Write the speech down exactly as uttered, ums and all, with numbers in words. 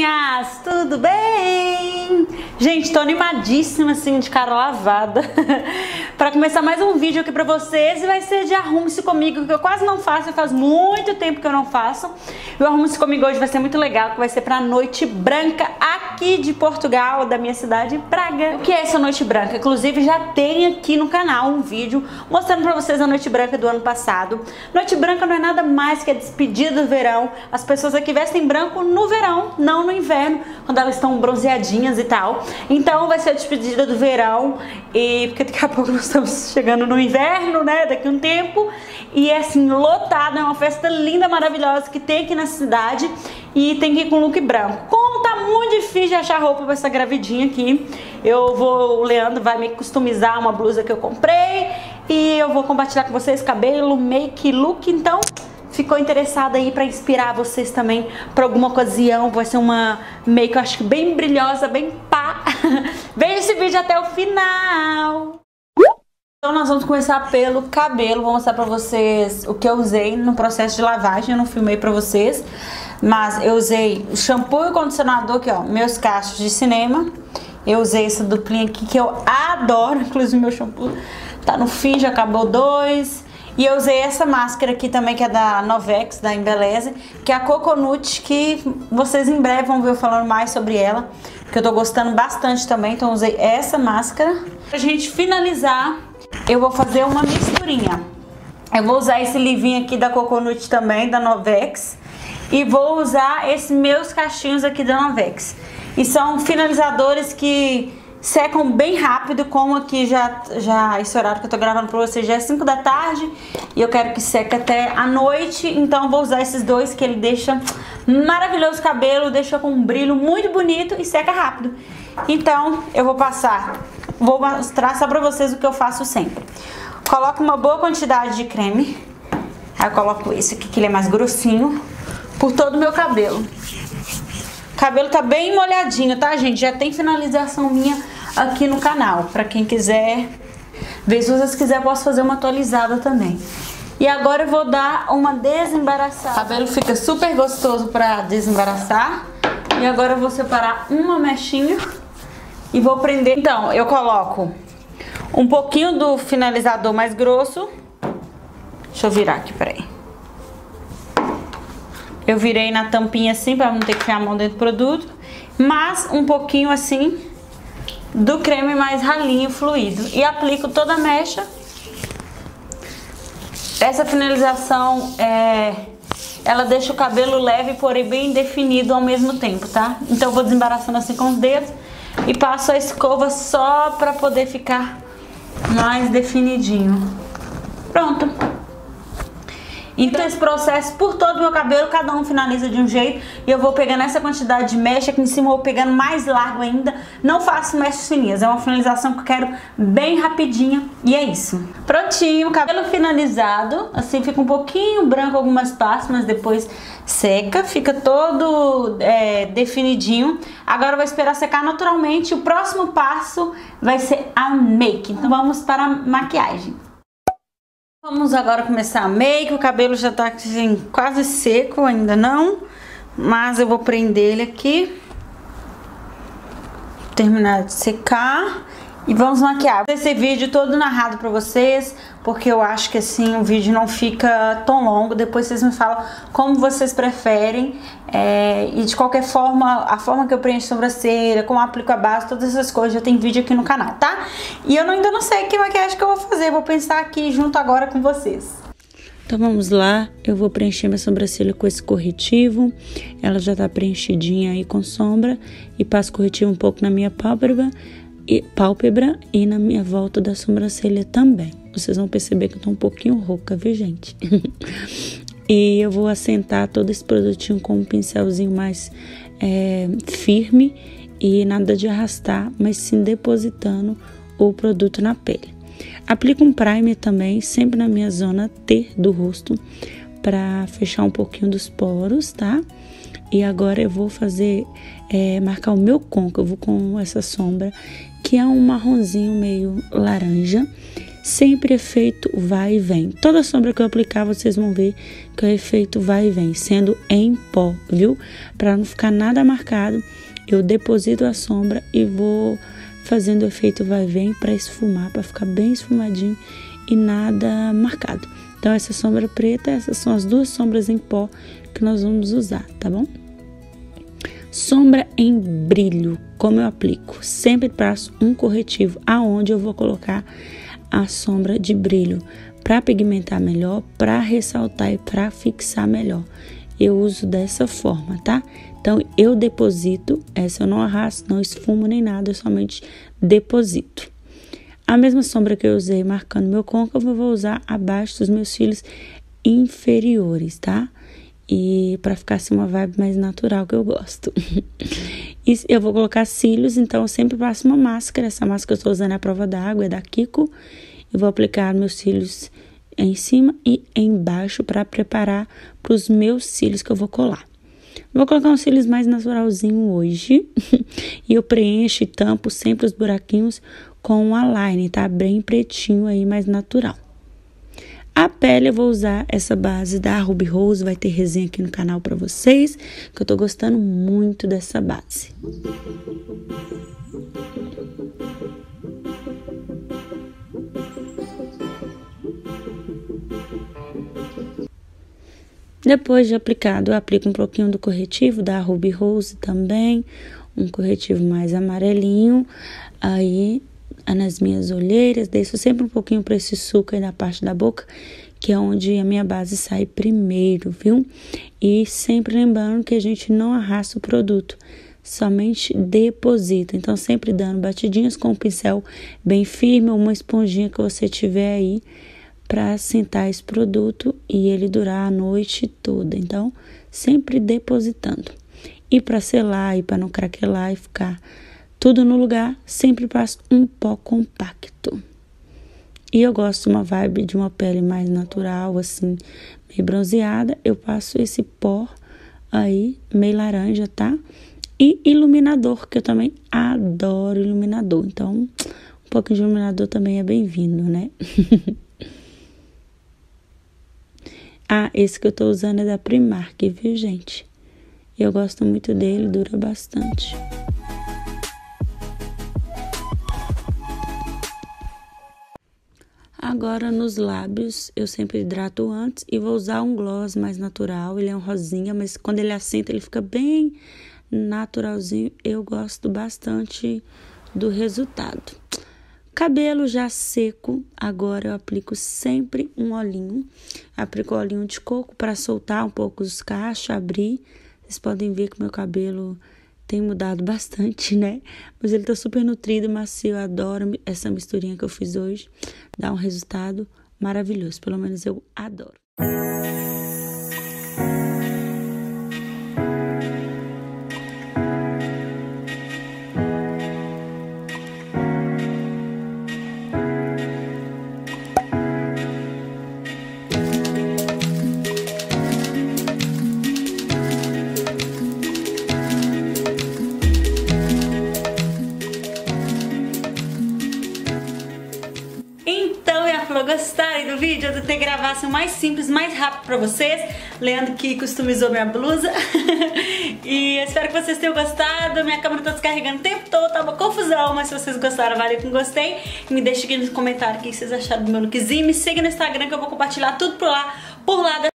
Gatinhas, tudo bem? Gente, tô animadíssima assim, de cara lavada para começar mais um vídeo aqui pra vocês. E vai ser de Arrume-se Comigo, que eu quase não faço, faz muito tempo que eu não faço. E o Arrume-se Comigo hoje vai ser muito legal, que vai ser pra Noite Branca aqui de Portugal, da minha cidade, Braga. O que é essa Noite Branca? Inclusive já tem aqui no canal um vídeo mostrando pra vocês a Noite Branca do ano passado. Noite Branca não é nada mais que a despedida do verão. As pessoas aqui vestem branco no verão, não no inverno, quando elas estão bronzeadinhas e tal. Então vai ser a despedida do verão, e porque daqui a pouco nós estamos chegando no inverno, né, daqui a um tempo. E é assim, lotado, é uma festa linda, maravilhosa que tem aqui na cidade. E tem que ir com look branco. Como tá muito difícil de achar roupa pra essa gravidinha aqui, eu vou, o Leandro vai me customizar uma blusa que eu comprei, e eu vou compartilhar com vocês cabelo, make, look. Então ficou interessada aí pra inspirar vocês também pra alguma ocasião. Vai ser uma make, eu acho que bem brilhosa, bem pá. Veja esse vídeo até o final. Então nós vamos começar pelo cabelo. Vou mostrar pra vocês o que eu usei no processo de lavagem. Eu não filmei pra vocês, mas eu usei o shampoo e o condicionador aqui, ó, meus cachos de cinema. Eu usei essa duplinha aqui que eu adoro, inclusive meu shampoo tá no fim, já acabou dois. E eu usei essa máscara aqui também, que é da Novex, da Embeleze, que é a Coconut, que vocês em breve vão ver eu falando mais sobre ela, que eu tô gostando bastante também. Então eu usei essa máscara. Pra gente finalizar, eu vou fazer uma misturinha. Eu vou usar esse livinho aqui da Coconut também, da Novex, e vou usar esses meus cachinhos aqui da Novex. E são finalizadores que secam bem rápido, como aqui já, já esse horário que eu tô gravando pra vocês já é cinco da tarde, e eu quero que seque até a noite. Então eu vou usar esses dois, que ele deixa maravilhoso o cabelo, deixa com um brilho muito bonito e seca rápido. Então eu vou passar, vou mostrar só pra vocês o que eu faço sempre. Coloco uma boa quantidade de creme, aí eu coloco esse aqui que ele é mais grossinho, por todo o meu cabelo. O cabelo tá bem molhadinho, tá, gente? Já tem finalização minha aqui no canal. Pra quem quiser ver, se vocês quiserem, posso fazer uma atualizada também. E agora eu vou dar uma desembaraçada. O cabelo fica super gostoso pra desembaraçar. E agora eu vou separar uma mechinha e vou prender. Então, eu coloco um pouquinho do finalizador mais grosso. Deixa eu virar aqui, peraí. Eu virei na tampinha assim, pra não ter que enfiar a mão dentro do produto. Mas um pouquinho assim do creme mais ralinho, fluido. E aplico toda a mecha. Essa finalização, é, ela deixa o cabelo leve, porém bem definido ao mesmo tempo, tá? Então eu vou desembaraçando assim com os dedos e passo a escova só pra poder ficar mais definidinho. Pronto. Então esse processo por todo o meu cabelo, cada um finaliza de um jeito. E eu vou pegando essa quantidade de mecha aqui em cima, eu vou pegando mais largo ainda. Não faço mechas fininhas, é uma finalização que eu quero bem rapidinha. E é isso. Prontinho, cabelo finalizado. Assim fica um pouquinho branco algumas partes, mas depois seca. Fica todo é, definidinho. Agora eu vou esperar secar naturalmente. O próximo passo vai ser a make. Então vamos para a maquiagem. Vamos agora começar a make. O cabelo já tá assim, quase seco, ainda não, mas eu vou prender ele aqui, terminar de secar, e vamos maquiar. Esse vídeo todo narrado pra vocês, porque eu acho que assim o vídeo não fica tão longo. Depois vocês me falam como vocês preferem, é, e de qualquer forma, a forma que eu preencho a sobrancelha, como eu aplico a base, todas essas coisas já tem vídeo aqui no canal, tá? E eu não, ainda não sei que maquiagem que eu vou fazer, vou pensar aqui junto agora com vocês. Então vamos lá, eu vou preencher minha sobrancelha com esse corretivo. Ela já tá preenchidinha aí com sombra, e passo corretivo um pouco na minha pálpebra e, pálpebra e na minha volta da sobrancelha também. Vocês vão perceber que eu tô um pouquinho rouca, viu, gente? E eu vou assentar todo esse produtinho com um pincelzinho mais é, firme, e nada de arrastar, mas sim depositando o produto na pele. Aplico um primer também, sempre na minha zona T do rosto, pra fechar um pouquinho dos poros, tá? E agora eu vou fazer, é, marcar o meu côncavo com essa sombra, que é um marronzinho meio laranja. sempre efeito vai e vem. Toda sombra que eu aplicar, vocês vão ver que o efeito vai e vem, sendo em pó, viu? Para não ficar nada marcado, eu deposito a sombra e vou fazendo o efeito vai e vem para esfumar, para ficar bem esfumadinho e nada marcado. Então, essa sombra preta, essas são as duas sombras em pó que nós vamos usar, tá bom? Sombra em brilho, como eu aplico? Sempre passo um corretivo aonde eu vou colocar a sombra de brilho, para pigmentar melhor, para ressaltar e para fixar melhor. Eu uso dessa forma, tá? Então, eu deposito, essa eu não arrasto, não esfumo nem nada, eu somente deposito. A mesma sombra que eu usei marcando meu côncavo, eu vou usar abaixo dos meus cílios inferiores, tá? E para ficar assim uma vibe mais natural que eu gosto. E eu vou colocar cílios, então eu sempre passo uma máscara. Essa máscara que eu estou usando é a prova d'água, é da Kiko. Eu vou aplicar meus cílios em cima e embaixo para preparar para os meus cílios que eu vou colar. Vou colocar uns cílios mais naturalzinho hoje. E eu preencho e tampo sempre os buraquinhos com um aligner, tá? Bem pretinho aí, mais natural. A pele eu vou usar essa base da Ruby Rose, vai ter resenha aqui no canal pra vocês, que eu tô gostando muito dessa base. Depois de aplicado, eu aplico um pouquinho do corretivo da Ruby Rose também, um corretivo mais amarelinho, aí nas minhas olheiras, deixo sempre um pouquinho para esse suco aí na parte da boca, que é onde a minha base sai primeiro, viu? E sempre lembrando que a gente não arrasta o produto, somente deposita. Então, sempre dando batidinhas com o pincel bem firme ou uma esponjinha que você tiver aí para assentar esse produto e ele durar a noite toda. Então, sempre depositando. E para selar e para não craquelar e ficar tudo no lugar, sempre passo um pó compacto. E eu gosto de uma vibe de uma pele mais natural, assim, meio bronzeada. Eu passo esse pó aí, meio laranja, tá? E iluminador, que eu também adoro iluminador. Então, um pouquinho de iluminador também é bem-vindo, né? Ah, esse que eu tô usando é da Primark, viu, gente? Eu gosto muito dele, dura bastante. Agora, nos lábios, eu sempre hidrato antes e vou usar um gloss mais natural. Ele é um rosinha, mas quando ele assenta, ele fica bem naturalzinho. Eu gosto bastante do resultado. Cabelo já seco, agora eu aplico sempre um olhinho. Aplico olhinho de coco para soltar um pouco os cachos, abrir. Vocês podem ver que meu cabelo tem mudado bastante, né? Mas ele tá super nutrido, macio, eu adoro essa misturinha que eu fiz hoje. Dá um resultado maravilhoso, pelo menos eu adoro. Gostaram do vídeo? Eu tentei gravar assim o mais simples, mais rápido pra vocês. Leandro que customizou minha blusa. E eu espero que vocês tenham gostado. Minha câmera tá descarregando o tempo todo, tá uma confusão, mas se vocês gostaram, valeu com gostei. Me deixem aqui nos comentários o que vocês acharam do meu lookzinho. Me siga no Instagram que eu vou compartilhar tudo por lá. Por lá